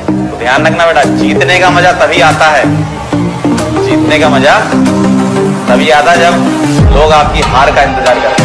तो ध्यान रखना बेटा, जीतने का मजा तभी आता है, जीतने का मजा तभी आता है जब लोग आपकी हार का इंतजार करें।